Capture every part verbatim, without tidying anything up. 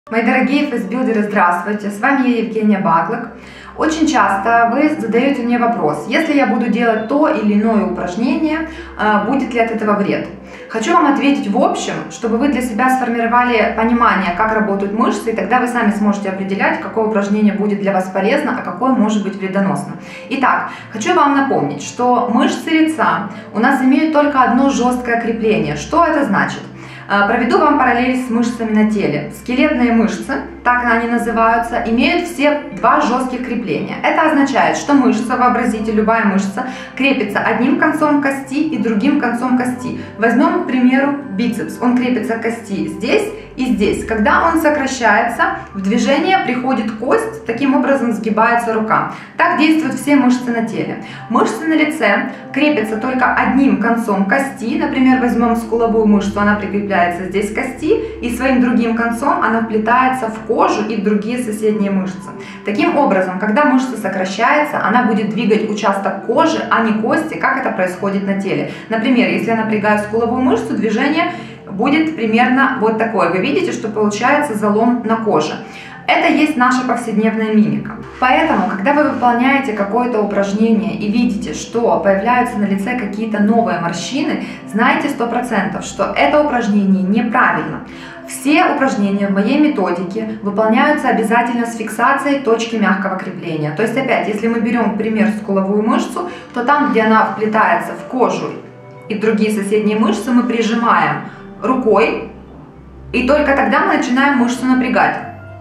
Мои дорогие фейсбилдеры, здравствуйте! С вами я, Евгения Баклык. Очень часто вы задаете мне вопрос: если я буду делать то или иное упражнение, будет ли от этого вред? Хочу вам ответить в общем, чтобы вы для себя сформировали понимание, как работают мышцы, и тогда вы сами сможете определять, какое упражнение будет для вас полезно, а какое может быть вредоносно. Итак, хочу вам напомнить, что мышцы лица у нас имеют только одно жесткое крепление. Что это значит? Проведу вам параллель с мышцами на теле. Скелетные мышцы, так они называются, имеют все два жестких крепления. Это означает, что мышца, вообразите, любая мышца, крепится одним концом кости и другим концом кости. Возьмем, к примеру, бицепс. Он крепится к кости здесь и здесь. Когда он сокращается, в движение приходит кость, таким образом сгибается рука. Так действуют все мышцы на теле. Мышцы на лице крепятся только одним концом кости. Например, возьмем скуловую мышцу, она прикрепляется здесь к кости, и своим другим концом она вплетается в кожу и в другие соседние мышцы. Таким образом, когда мышца сокращается, она будет двигать участок кожи, а не кости, как это происходит на теле. Например, если я напрягаю скуловую мышцу, движение будет примерно вот такое. Вы видите, что получается залом на коже. Это есть наша повседневная мимика. Поэтому, когда вы выполняете какое-то упражнение и видите, что появляются на лице какие-то новые морщины, знайте сто процентов, что это упражнение неправильно. Все упражнения в моей методике выполняются обязательно с фиксацией точки мягкого крепления. То есть опять, если мы берем, пример, скуловую мышцу, то там, где она вплетается в кожу и другие соседние мышцы, мы прижимаем рукой, и только тогда мы начинаем мышцу напрягать.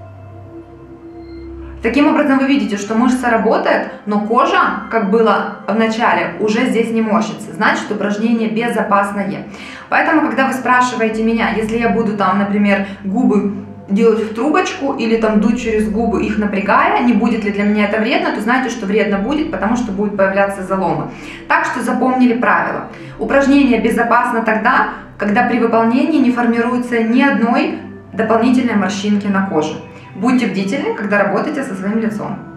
Таким образом, вы видите, что мышца работает, но кожа, как было в начале, уже здесь не морщится. Значит, упражнение безопасное. Поэтому, когда вы спрашиваете меня, если я буду там, например, губы делать в трубочку или там дуть через губы, их напрягая, не будет ли для меня это вредно, то знаете, что вредно будет, потому что будут появляться заломы. Так что запомнили правило. Упражнение безопасно тогда, когда при выполнении не формируется ни одной дополнительной морщинки на коже. Будьте бдительны, когда работаете со своим лицом.